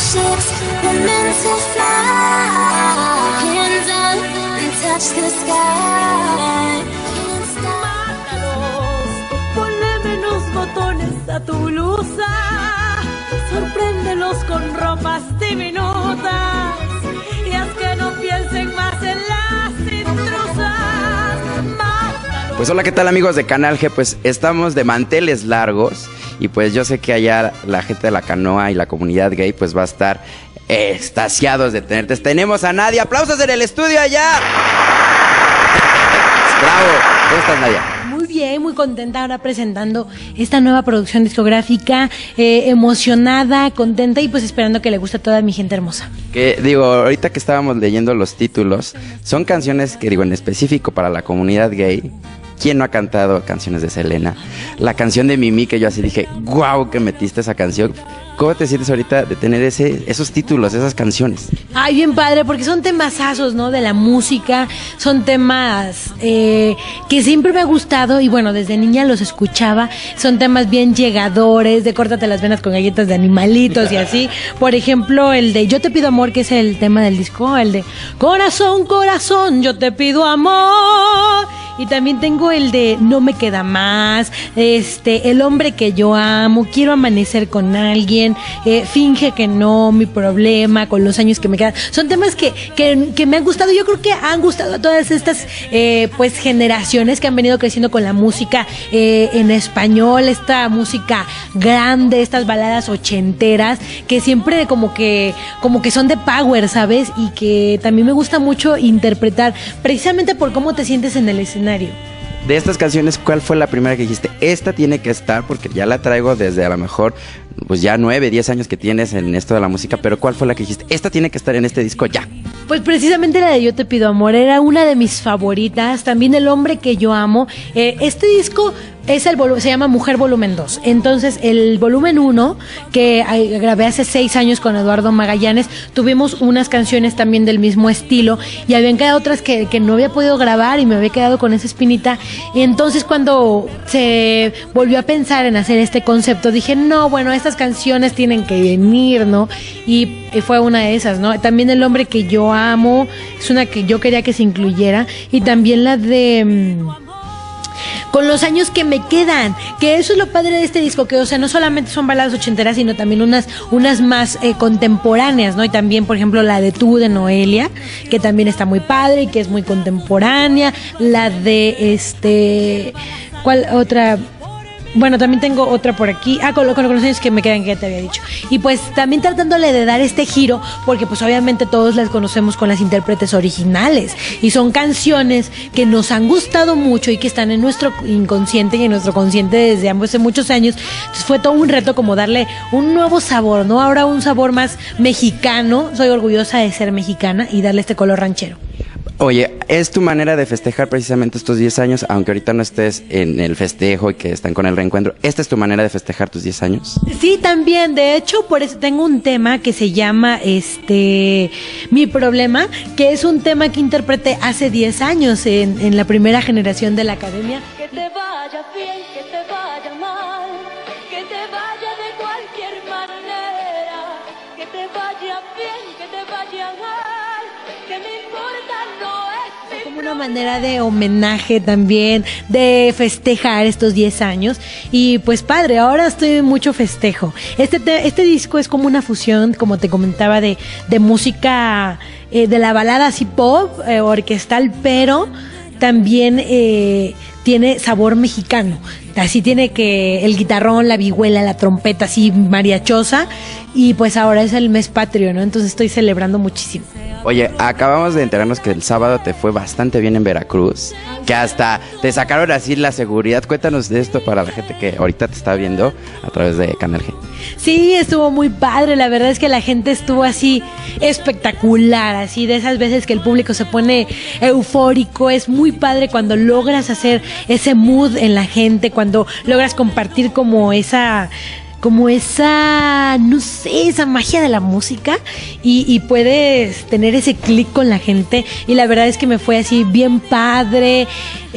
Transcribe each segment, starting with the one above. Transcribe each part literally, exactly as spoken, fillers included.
ships, we're meant to fly. Hands up and touch the sky. Mátalos, ponle menos botones a tu blusa. Sorpréndelos con ropas diminutas. Y haz que no piensen más en las intrusas. Mátalos. Pues hola, ¿qué tal amigos de Canal G? Pues estamos de manteles largos. Y pues yo sé que allá la gente de la canoa y la comunidad gay pues va a estar extasiados de tenerte. Tenemos a Nadia. ¡Aplausos en el estudio allá! ¡Bravo! ¿Cómo estás, Nadia? Muy bien, muy contenta ahora presentando esta nueva producción discográfica, eh, emocionada, contenta y pues esperando que le guste a toda mi gente hermosa. Que digo, ahorita que estábamos leyendo los títulos, son canciones que digo en específico para la comunidad gay. ¿Quién no ha cantado canciones de Selena? La canción de Mimi, que yo así dije, guau, que metiste esa canción. ¿Cómo te sientes ahorita de tener ese, esos títulos, esas canciones? Ay, bien padre, porque son temasazos, ¿no? De la música, son temas eh, que siempre me ha gustado y bueno, desde niña los escuchaba. Son temas bien llegadores, de córtate las venas con galletas de animalitos y así. Por ejemplo, el de Yo te pido amor, que es el tema del disco, el de Corazón, corazón, yo te pido amor. Y también tengo el de No me queda más, este, El hombre que yo amo, Quiero amanecer con alguien, eh, Finge que no, Mi problema, Con los años que me quedan. Son temas que, que, que me han gustado. Yo creo que han gustado a todas estas eh, pues generaciones que han venido creciendo con la música eh, en español, esta música grande, estas baladas ochenteras que siempre como que como que son de power, ¿sabes? Y que también me gusta mucho interpretar precisamente por cómo te sientes en el escenario. De estas canciones, ¿cuál fue la primera que dijiste? Esta tiene que estar, porque ya la traigo desde a lo mejor, pues ya nueve, diez años que tienes en esto de la música, pero ¿cuál fue la que dijiste? Esta tiene que estar en este disco ya. Pues precisamente la de Yo te pido amor, era una de mis favoritas, también El hombre que yo amo. Eh, este disco es el volu- se llama Mujer Volumen dos. Entonces, el volumen uno, que eh, grabé hace seis años con Eduardo Magallanes, tuvimos unas canciones también del mismo estilo y habían quedado otras que, que no había podido grabar y me había quedado con esa espinita. Y entonces, cuando se volvió a pensar en hacer este concepto, dije, no, bueno, estas canciones tienen que venir, ¿no? Y, y fue una de esas, ¿no? También El hombre que yo amo, es una que yo quería que se incluyera. Y también la de... Mmm, Con los años que me quedan, que eso es lo padre de este disco, que o sea, no solamente son baladas ochenteras, sino también unas, unas más eh, contemporáneas, ¿no? Y también, por ejemplo, la de Tú de Noelia, que también está muy padre y que es muy contemporánea, la de este, ¿cuál otra? Bueno, también tengo otra por aquí. Ah, con, con los años que me quedan, que ya te había dicho. Y pues también tratándole de dar este giro, porque pues obviamente todos las conocemos con las intérpretes originales. Y son canciones que nos han gustado mucho y que están en nuestro inconsciente y en nuestro consciente desde hace muchos años. Entonces fue todo un reto como darle un nuevo sabor, ¿no? Ahora un sabor más mexicano. Soy orgullosa de ser mexicana y darle este color ranchero. Oye, ¿es tu manera de festejar precisamente estos diez años, aunque ahorita no estés en el festejo y que están con el reencuentro? ¿Esta es tu manera de festejar tus diez años? Sí, también. De hecho, por eso tengo un tema que se llama este Mi problema, que es un tema que interpreté hace diez años en, en la primera generación de la academia. Que te vaya bien, que te vaya mal, que te vaya de cualquier manera, que te vaya bien, que te vaya mal, que me importa no es mi Como una manera de homenaje también, de festejar estos diez años. Y pues padre, ahora estoy en mucho festejo. Este, te, este disco es como una fusión, como te comentaba, de, de música, eh, de la balada así pop, eh, orquestal, pero también eh, tiene sabor mexicano. Así tiene que el guitarrón, la vihuela, la trompeta así mariachosa. Y pues ahora es el mes patrio, ¿no? Entonces estoy celebrando muchísimo. Oye, acabamos de enterarnos que el sábado te fue bastante bien en Veracruz, que hasta te sacaron así la seguridad. Cuéntanos de esto para la gente que ahorita te está viendo a través de Canal G. Sí, estuvo muy padre, la verdad es que la gente estuvo así espectacular, así de esas veces que el público se pone eufórico. Es muy padre cuando logras hacer ese mood en la gente, cuando logras compartir como esa... como esa, no sé, esa magia de la música y, y puedes tener ese clic con la gente. Y la verdad es que me fue así bien padre.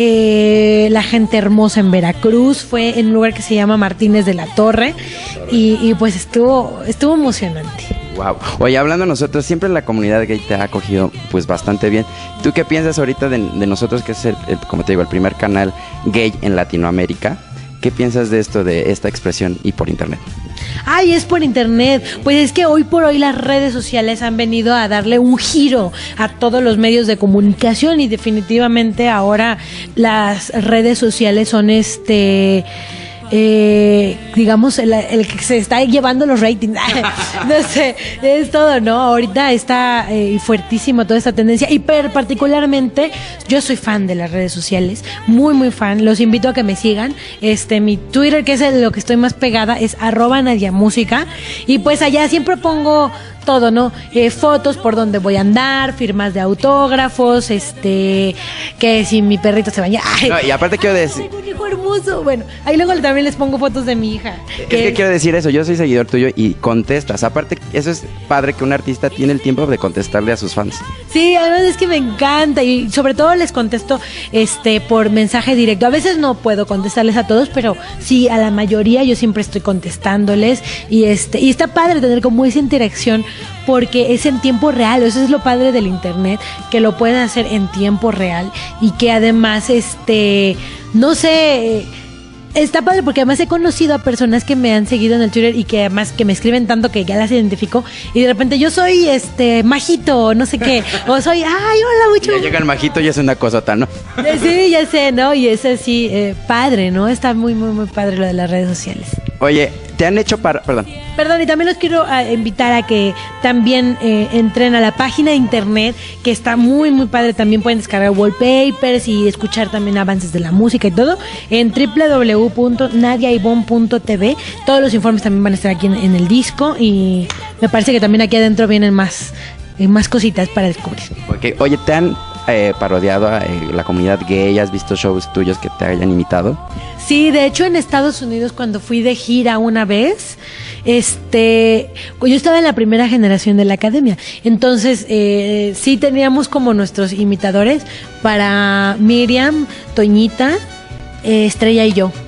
Eh, la gente hermosa en Veracruz, fue en un lugar que se llama Martínez de la Torre y, y pues estuvo, estuvo emocionante. Wow. Oye, hablando nosotros, siempre la comunidad gay te ha acogido pues bastante bien. ¿Tú qué piensas ahorita de, de nosotros, que es, el, el, como te digo, el primer canal gay en Latinoamérica? ¿Qué piensas de esto, de esta expresión y por internet? Ay, es por internet. Pues es que hoy por hoy las redes sociales han venido a darle un giro a todos los medios de comunicación y definitivamente ahora las redes sociales son este... Eh, digamos el, el que se está llevando los ratings. No sé, es todo, ¿no? Ahorita está eh, fuertísimo toda esta tendencia y per, particularmente yo soy fan de las redes sociales, muy muy fan, los invito a que me sigan. Este, mi Twitter, que es el, lo que estoy más pegada, es arroba Nadia Música, y pues allá siempre pongo todo, ¿no? Eh, fotos por donde voy a andar, firmas de autógrafos, este, que si mi perrito se baña. Ay, no, y aparte quiero decir... un hijo hermoso. Bueno, ahí luego también les pongo fotos de mi hija. Es que, que quiero decir eso, yo soy seguidor tuyo y contestas. Aparte, eso es padre, que un artista tiene el tiempo de contestarle a sus fans. Sí, además es que me encanta y sobre todo les contesto este por mensaje directo. A veces no puedo contestarles a todos, pero sí, a la mayoría yo siempre estoy contestándoles y este y está padre tener como esa interacción porque es en tiempo real. Eso es lo padre del internet, que lo pueden hacer en tiempo real y que además este no sé, está padre porque además he conocido a personas que me han seguido en el Twitter y que además que me escriben tanto que ya las identifico y de repente yo soy este Majito, no sé qué, o soy, ay, hola, mucho. Ya llega el Majito y es una cosota, ¿no? Sí, ya sé, ¿no? Y es así, eh, padre, ¿no? Está muy, muy, muy padre lo de las redes sociales. Oye, te han hecho para... Perdón. Perdón, y también los quiero uh, invitar a que también eh, entren a la página de internet, que está muy, muy padre. También pueden descargar wallpapers y escuchar también avances de la música y todo en doble u doble u doble u punto nadia ivonne punto t v. Todos los informes también van a estar aquí en, en el disco y me parece que también aquí adentro vienen más, eh, más cositas para descubrir. Okay. Oye, ¿te han eh, parodiado a eh, la comunidad gay? ¿Has visto shows tuyos que te hayan imitado? Sí, de hecho en Estados Unidos cuando fui de gira una vez, este, yo estaba en la primera generación de la academia, entonces eh, sí teníamos como nuestros imitadores para Miriam, Toñita, eh, Estrella y yo.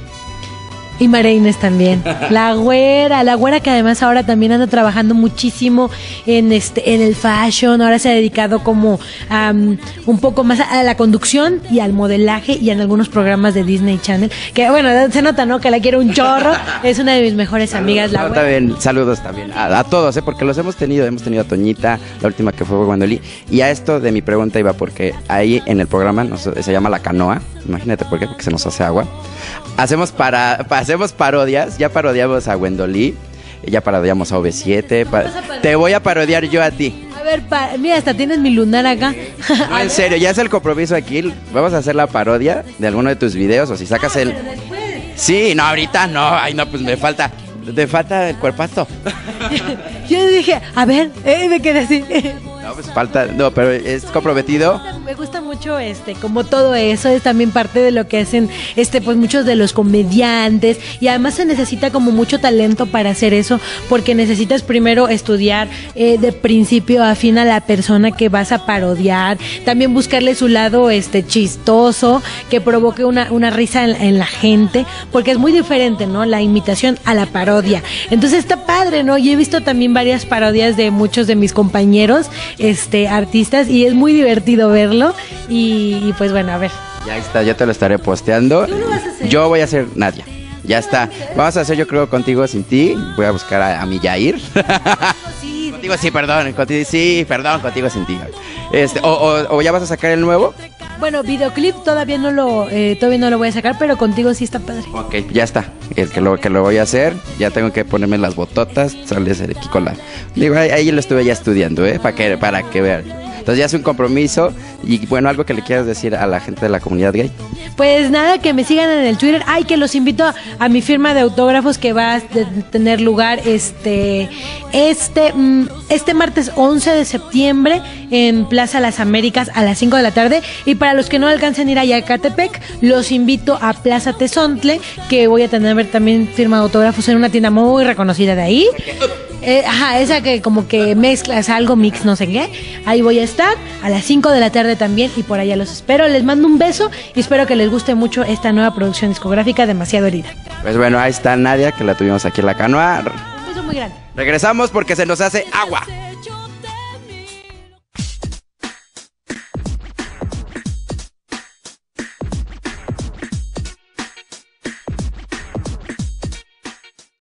Y María Inés también. La güera, la güera que además ahora también anda trabajando muchísimo en este, en el fashion. Ahora se ha dedicado como um, un poco más a la conducción y al modelaje y en algunos programas de Disney Channel. Que bueno, se nota, ¿no? Que la quiero un chorro. Es una de mis mejores Saludos, amigas, la no, güera. también, saludos también a, a todos, ¿eh? Porque los hemos tenido. Hemos tenido a Toñita, la última que fue Gwendolyn. Y a esto de mi pregunta iba porque ahí en el programa nos, se llama La Canoa. Imagínate por qué, porque se nos hace agua. Hacemos para, pa, hacemos parodias, ya parodiamos a Gwendolyn, ya parodiamos a O V siete, pa, te voy a parodiar yo a ti. A ver, pa, mira, hasta tienes mi lunar acá. No, en serio, ya es el compromiso aquí, vamos a hacer la parodia de alguno de tus videos, o si sacas el... Sí, no, ahorita no, ay no, pues me falta, te falta el cuerpazo. Yo dije, a ver, eh, me quedé así. No, pues falta, no, pero es comprometido. Me gusta mucho este, como todo eso, es también parte de lo que hacen este, pues muchos de los comediantes, y además se necesita como mucho talento para hacer eso, porque necesitas primero estudiar eh, de principio a fin a la persona que vas a parodiar, también buscarle su lado este chistoso, que provoque una, una risa en, en la gente, porque es muy diferente, ¿no? La imitación a la parodia. Entonces está padre, ¿no? Yo he visto también varias parodias de muchos de mis compañeros este artistas y es muy divertido verlo y, y pues bueno, a ver. Ya está, yo te lo estaré posteando. ¿Tú lo vas a hacer? Yo voy a ser Nadia. Ya está. Vamos a hacer, yo creo, Contigo Sin Ti. Voy a buscar a, a mi Yair. Sí, Contigo sí, perdón. Contigo sí, perdón, Contigo Sin Ti. Este, o, o, o ya vas a sacar el nuevo. bueno, videoclip todavía no lo eh, todavía no lo voy a sacar, pero contigo sí está padre. Ok, ya está. El que lo que lo voy a hacer, ya tengo que ponerme las bototas, sales aquí con la. Digo, ahí, ahí lo estuve ya estudiando, ¿eh? Para que para que vean. Entonces ya es un compromiso. Y bueno, algo que le quieras decir a la gente de la comunidad gay. Pues nada, que me sigan en el Twitter. Ay, que los invito a, a mi firma de autógrafos que va a de- tener lugar este este mm, este martes once de septiembre en Plaza Las Américas a las cinco de la tarde. Y para los que no alcancen a ir allá a Catepec, los invito a Plaza Tezontle, que voy a tener también firma de autógrafos en una tienda muy reconocida de ahí. Eh, ajá, esa que como que mezclas algo, mix, no sé qué. Ahí voy a estar a las cinco de la tarde también y por allá los espero. Les mando un beso y espero que les guste mucho esta nueva producción discográfica, Demasiado Herida. Pues bueno, ahí está Nadia, que la tuvimos aquí en La Canoa. Un beso muy muy grande. Regresamos porque se nos hace agua.